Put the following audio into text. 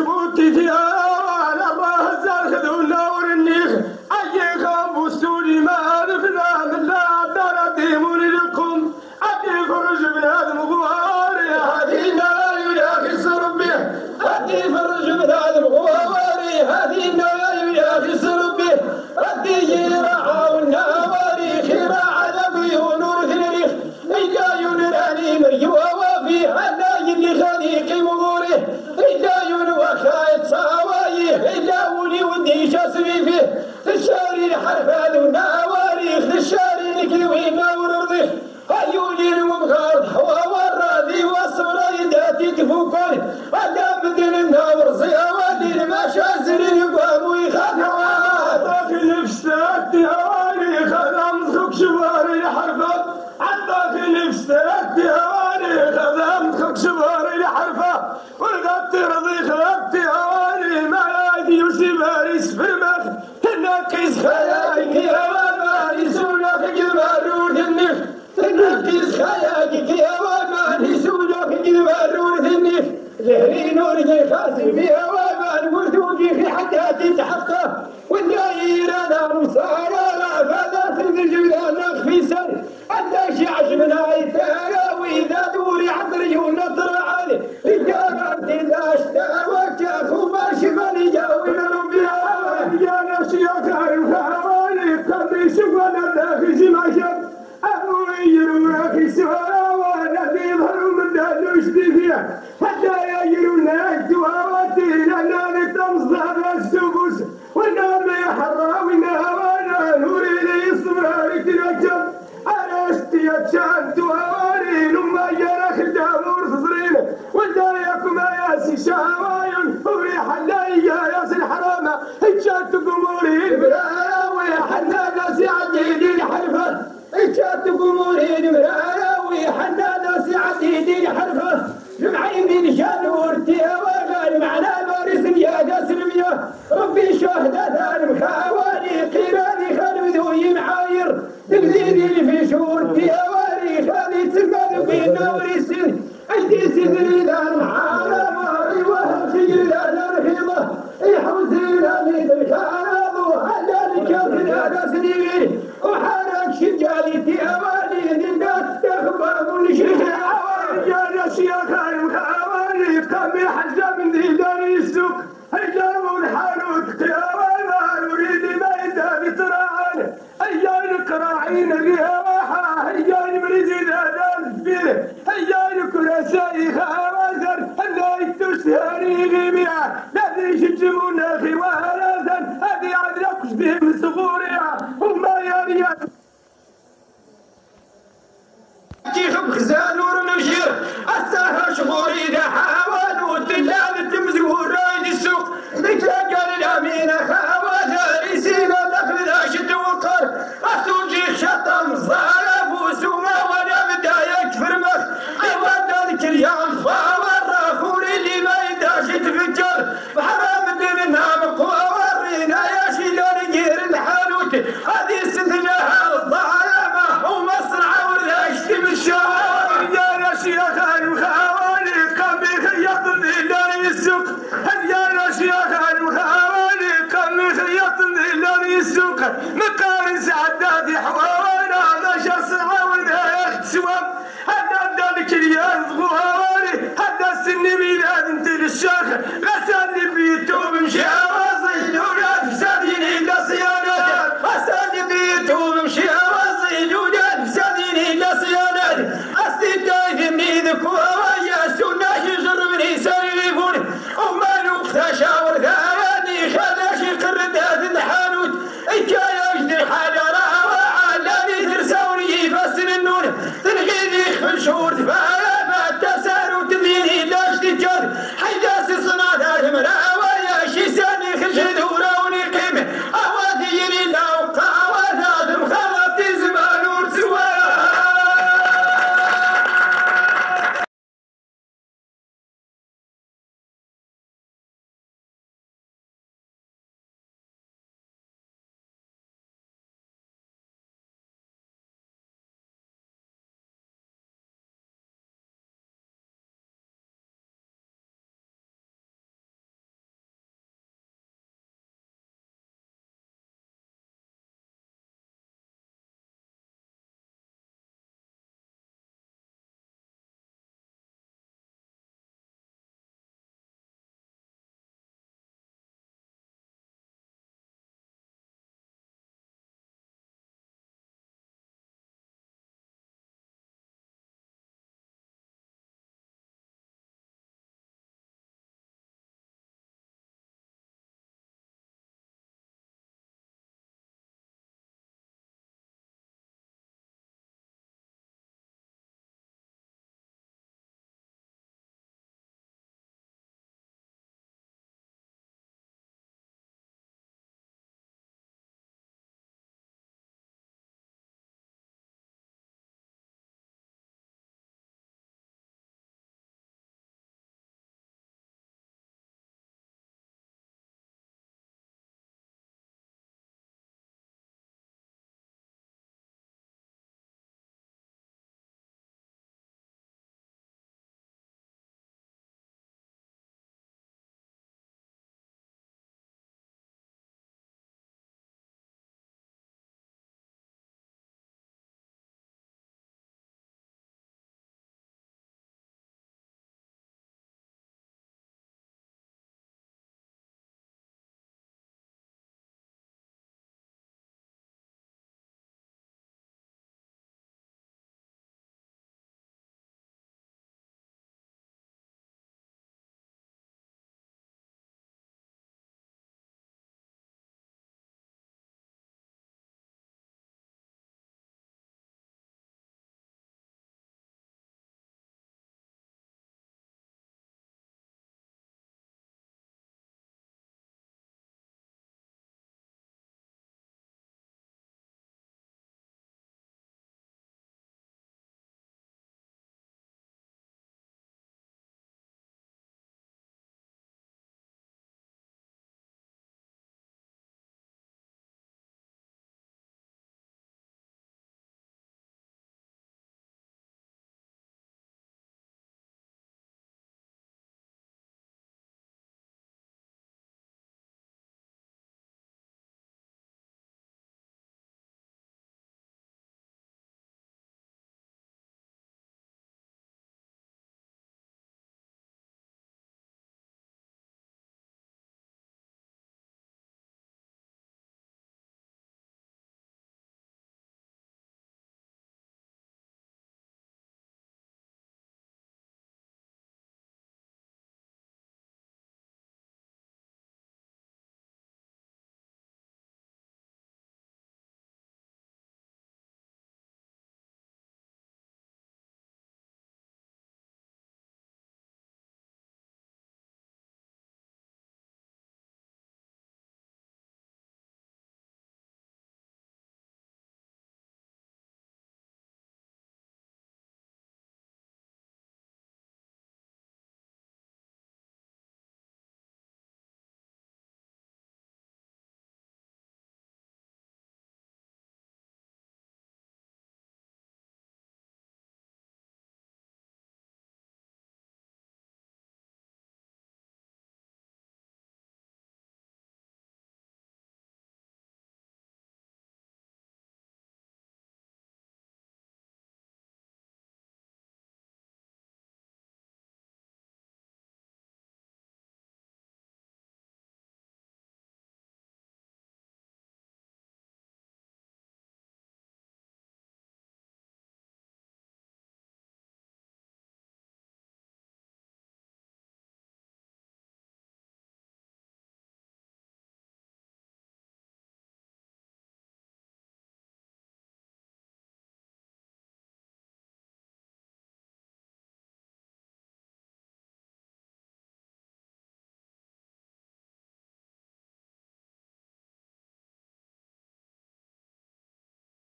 سبوتي فيها وانا الله الزاخذ والنور النيخ اجيك ابو السوري ما نفذا من لا دار ديموني لكم ابي فرج من هذا المغواري هدينا يا اخي صرب به ابي فرج من هذا المغواري هدينا يا اخي صرب به ابي يرعى والنواري خير عذبي ونور في الريخ اجايون الاني مريوه وفي هداي اللي خليقي مغوري اجايون وخايت صوايه اجاوني ودي شاسبي فيه الشاري الحرفان والنواريخ الشاري نكلوينا ونرضيخ عيوني ومغارض حوا الراضي والصبر يداتي تفوقوني ادام دين النور زيواني ما شازرين يقوموا يخافوا عطاك نفسك هواني خدام خك شواري حرفه عطاك نفسك هواني خدام خك شواري حرفه ولقد ترضي خلقت هواني ما يدي يسيباري سفرمخ تنقص خيالك يا وما يسولك جبارون النخ تنقص خيالك يا وما يسولك جبارون النخ زهري نور خاسر فيها وما وردوقي حتى تتحقق والداير انا مصارى فلا تنزل النخ في سر حتى شعش من عيتها واذا دوري عطري ونطر علي رجال اذا اشتاوك اخو ما شمال يجاوب ربها يا ناس يا كريم هواني قلبي شغل داخل ماشر ابوي يروح سوا وانا بيظهر من دلوش فيها حتى يجرون الدواتي لنا نتمصدر السبوس والنار يحراوينا وانا نوري لي صبري تنجم انا اشتيت دواري لما يا خدام ورصرين ودايكم يا سي شاواين وريح اللي يا سي الحرامه اجت قموري المراوي حنا ناس عديدين حرفه اجت قموري المراوي حنا ناس عديدين حرفه جمعين بين شانورتي وقال معنا بارس يا جاسر مياه ربي شهدة المخاواني قيراني خالد ذوي معاير تقديدي في شورتي واري خالي تسمد بينا وريسين ايدي سيدري دار معانا ماري وهم شجر دار رخيضه يحوزينا مثل الخاض وحلالك يا سنيني وحالك شجالتي اواني الناس تخبر من شجاع يا ناس يا خايم خواني قامي حجه من ديداني السوق هيجاو الحانوت قياوانا يريد ما يداني تراعاني هيجاني قراعين القياوحة هيجاني مريزي دادان فيه هيجاني كراساي خوازن هلاي تشتهري غيميا لذي شجمونا خوالازن هذي عدلك شبهم صغوريا وما يا ريال كيف بخزان ورمشير الساحة شغوري ذا حاوان والدلال تمزقور رايد السوق بتلاقى الأمينة خوات ريسينا دخل ذا شد وقر السوقي شطم صارف وسوما وانا بداية كفرمخ ايوان ذلك اليوم فاور اخوري اللي ما يداش يتفجر بحرام الدين نام قوارينا يا شيلان غير الحانوت هذه سنتنا الظالمة ومصنع بالشارع يا ناس يا خايم خواني قلبي خيطني لاني السوق يا ناس يا خايم خواني قلبي خيطني لاني السوق مقارن سعداتي حوانا ما شصع وذا سوام هذا ذلك الياز غواري هذا السن ميلاد انت للشاخ